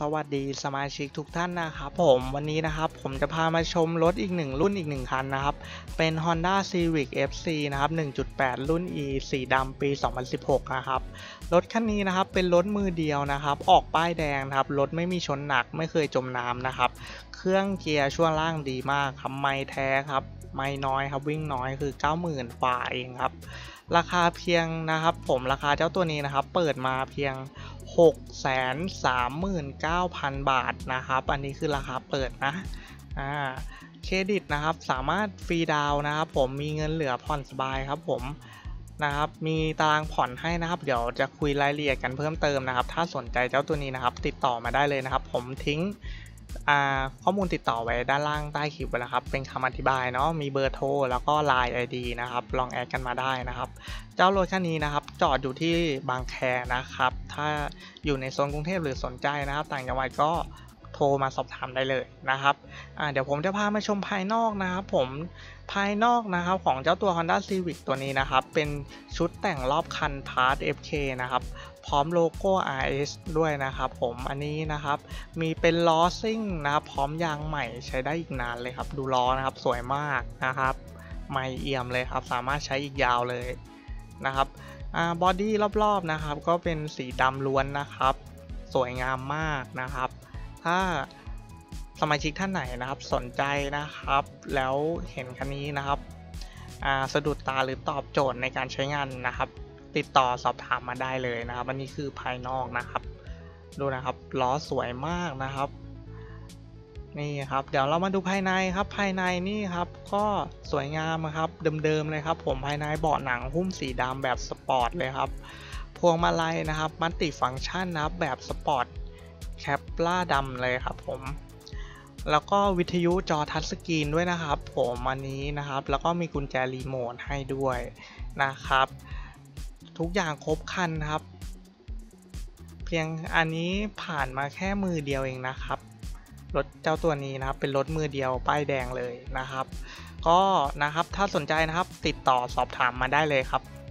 สวัสดีสมาชิกทุกท่านนะครับผมวันนี้นะครับผมจะพามาชมรถอีกหนึ่งรุ่นอีกหนึ่งคันนะครับเป็น Honda Civic FC นะครับ 1.8 รุ่น E สีดำปี 2016 นะครับรถคันนี้นะครับเป็นรถมือเดียวนะครับออกป้ายแดงนะครับรถไม่มีชนหนักไม่เคยจมน้ำนะครับเครื่องเกียร์ช่วงล่างดีมากครับไม่แท้ครับไม่น้อยครับวิ่งน้อยคือ 90,000 ฝ่าเองครับราคาเพียงนะครับผมราคาเจ้าตัวนี้นะครับเปิดมาเพียง639,000 บาทนะครับอันนี้คือราคาเปิดนะเครดิตนะครับสามารถฟรีดาวนะครับผมมีเงินเหลือผ่อนสบายครับผมนะครับมีตารางผ่อนให้นะครับเดี๋ยวจะคุยรายละเอียดกันเพิ่มเติมนะครับถ้าสนใจเจ้าตัวนี้นะครับติดต่อมาได้เลยนะครับผมทิ้งข้อมูลติดต่อไว้ด้านล่างใต้คลิปไว้แล้วครับเป็นคำอธิบายเนาะมีเบอร์โทรแล้วก็ Line ID นะครับลองแอดกันมาได้นะครับเจ้ารถคันนี้นะครับจอดอยู่ที่บางแคนะครับถ้าอยู่ในโซนกรุงเทพหรือสนใจนะครับต่างจังหวัดก็โทรมาสอบถามได้เลยนะครับเดี๋ยวผมจะพามาชมภายนอกนะครับผมภายนอกนะครับของเจ้าตัว Honda Civic ตัวนี้นะครับเป็นชุดแต่งรอบคัน Part FK นะครับพร้อมโลโก้ RS ด้วยนะครับผมอันนี้นะครับมีเป็นล้อซิ่งนะครับพร้อมยางใหม่ใช้ได้อีกนานเลยครับดูล้อนะครับสวยมากนะครับไม่เอี่ยมเลยครับสามารถใช้อีกยาวเลยนะครับบอดี้รอบๆนะครับก็เป็นสีดำล้วนนะครับสวยงามมากนะครับถ้าสมาชิกท่านไหนนะครับสนใจนะครับแล้วเห็นคันนี้นะครับสะดุดตาหรือตอบโจทย์ในการใช้งานนะครับติดต่อสอบถามมาได้เลยนะครับอันนี้คือภายนอกนะครับดูนะครับล้อสวยมากนะครับนี่ครับเดี๋ยวเรามาดูภายในครับภายในนี่ครับก็สวยงามครับเดิมๆเลยครับผมภายในเบาะหนังหุ้มสีดำแบบสปอร์ตเลยครับพวงมาลัยนะครับมัลติฟังก์ชันนะครับแบบสปอร์ตแคปล่าดำเลยครับผมแล้วก็วิทยุจอทัชสกรีนด้วยนะครับผมอันนี้นะครับแล้วก็มีกุญแจรีโมทให้ด้วยนะครับทุกอย่างครบครันครับเพียงอันนี้ผ่านมาแค่มือเดียวเองนะครับรถเจ้าตัวนี้นะครับเป็นรถมือเดียวป้ายแดงเลยนะครับก็นะครับถ้าสนใจนะครับติดต่อสอบถามมาได้เลยครับ